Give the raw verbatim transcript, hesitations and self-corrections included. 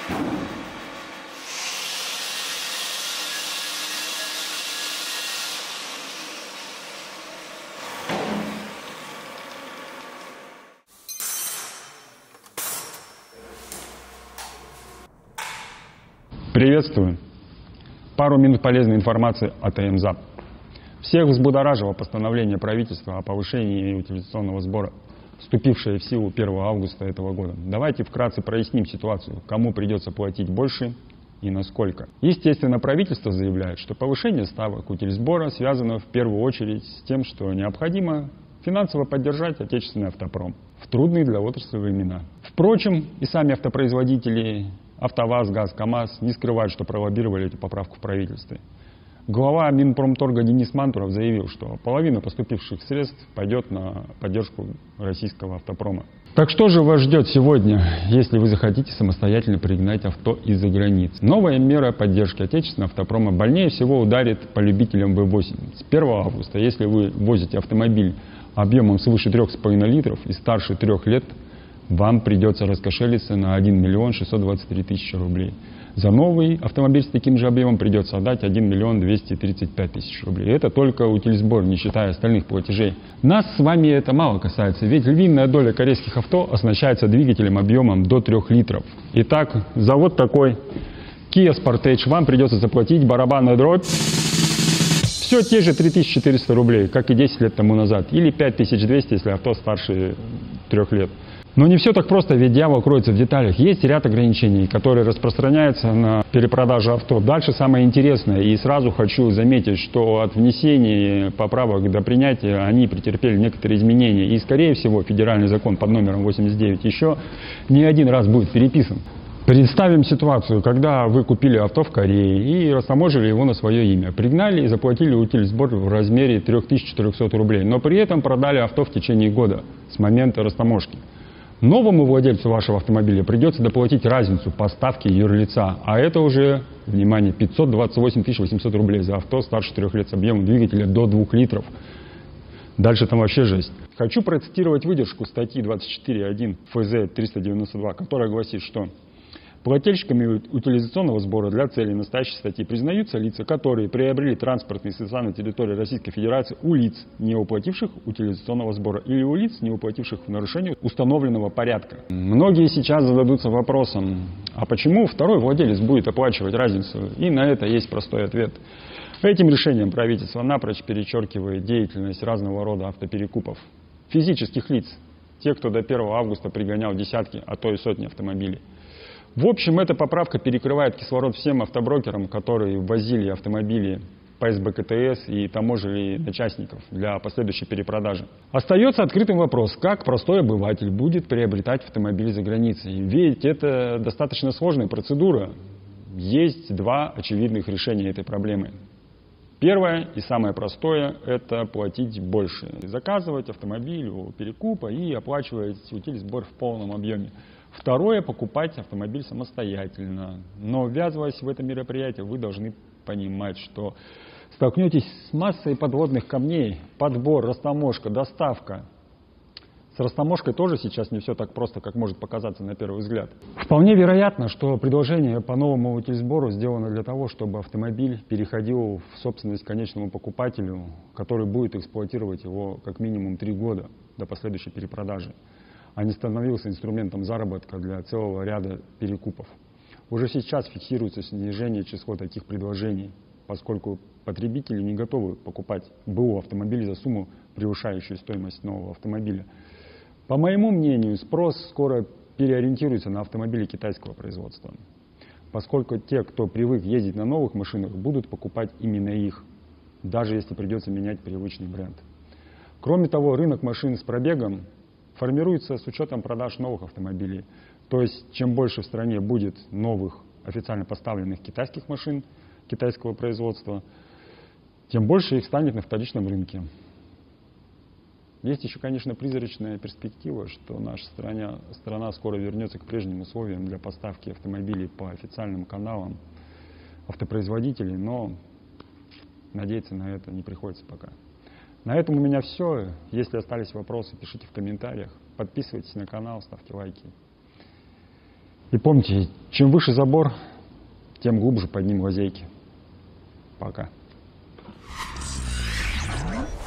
Приветствую! Пару минут полезной информации от АМЗАП. Всех взбудоражило постановление правительства о повышении утилизационного сбора, вступившее в силу первого августа этого года. Давайте вкратце проясним ситуацию, кому придется платить больше и насколько. Естественно, правительство заявляет, что повышение ставок утильсбора связано в первую очередь с тем, что необходимо финансово поддержать отечественный автопром в трудные для отрасли времена. Впрочем, и сами автопроизводители АвтоВАЗ, ГАЗ, КАМАЗ не скрывают, что пролоббировали эту поправку в правительстве. Глава Минпромторга Денис Мантуров заявил, что половина поступивших средств пойдет на поддержку российского автопрома. Так что же вас ждет сегодня, если вы захотите самостоятельно пригнать авто из-за границы? Новая мера поддержки отечественного автопрома больнее всего ударит по любителям вэ восемь. С первого августа, если вы возите автомобиль объемом свыше трёх с половиной литров и старше трех лет, вам придется раскошелиться на один миллион шестьсот двадцать три тысячи рублей. За новый автомобиль с таким же объемом придется отдать один миллион двести тридцать пять тысяч рублей. Это только утильсбор, не считая остальных платежей. Нас с вами это мало касается, ведь львиная доля корейских авто оснащается двигателем объемом до трёх литров. Итак, за вот такой Kia Sportage вам придется заплатить барабанную дробь все те же три тысячи четыреста рублей, как и десять лет тому назад, или пять тысяч двести, если авто старше трех лет. Но не все так просто, ведь дьявол кроется в деталях. Есть ряд ограничений, которые распространяются на перепродажу авто. Дальше самое интересное, и сразу хочу заметить, что от внесения поправок до принятия они претерпели некоторые изменения. И, скорее всего, федеральный закон под номером восемьдесят девять еще не один раз будет переписан. Представим ситуацию, когда вы купили авто в Корее и растаможили его на свое имя. Пригнали и заплатили утильсбор в размере трёх тысяч четырёхсот рублей, но при этом продали авто в течение года с момента растаможки. Новому владельцу вашего автомобиля придется доплатить разницу поставки юрлица, а это уже, внимание, пятьсот двадцать восемь тысяч восемьсот рублей за авто старше трех лет с объемом двигателя до двух литров. Дальше там вообще жесть. Хочу процитировать выдержку статьи двадцать четыре точка один эф зэ триста девяносто два, которая гласит, что плательщиками утилизационного сбора для целей настоящей статьи признаются лица, которые приобрели транспортные средства на территории Российской Федерации у лиц, не уплативших утилизационного сбора, или у лиц, не уплативших в нарушении установленного порядка. Многие сейчас зададутся вопросом, а почему второй владелец будет оплачивать разницу? И на это есть простой ответ. Этим решением правительство напрочь перечеркивает деятельность разного рода автоперекупов. Физических лиц, те, кто до первого августа пригонял десятки, а то и сотни автомобилей. В общем, эта поправка перекрывает кислород всем автоброкерам, которые ввозили автомобили по эс бэ ка тэ эс и таможили на частников для последующей перепродажи. Остается открытым вопрос, как простой обыватель будет приобретать автомобиль за границей. Ведь это достаточно сложная процедура. Есть два очевидных решения этой проблемы. Первое и самое простое – это платить больше. Заказывать автомобиль у перекупа и оплачивать утильсбор в полном объеме. Второе – покупать автомобиль самостоятельно. Но ввязываясь в это мероприятие, вы должны понимать, что столкнетесь с массой подводных камней. Подбор, растаможка, доставка. С растаможкой тоже сейчас не все так просто, как может показаться на первый взгляд. Вполне вероятно, что предложение по новому утильсбору сделано для того, чтобы автомобиль переходил в собственность конечному покупателю, который будет эксплуатировать его как минимум три года до последующей перепродажи, а не становился инструментом заработка для целого ряда перекупов. Уже сейчас фиксируется снижение числа таких предложений, поскольку потребители не готовы покупать БУ автомобиль за сумму, превышающую стоимость нового автомобиля. По моему мнению, спрос скоро переориентируется на автомобили китайского производства, поскольку те, кто привык ездить на новых машинах, будут покупать именно их, даже если придется менять привычный бренд. Кроме того, рынок машин с пробегом формируется с учетом продаж новых автомобилей. То есть, чем больше в стране будет новых официально поставленных китайских машин китайского производства, тем больше их станет на вторичном рынке. Есть еще, конечно, призрачная перспектива, что наша страна, страна скоро вернется к прежним условиям для поставки автомобилей по официальным каналам автопроизводителей, но надеяться на это не приходится пока. На этом у меня все. Если остались вопросы, пишите в комментариях. Подписывайтесь на канал, ставьте лайки. И помните, Чем выше забор, тем глубже под ним лазейки. Пока.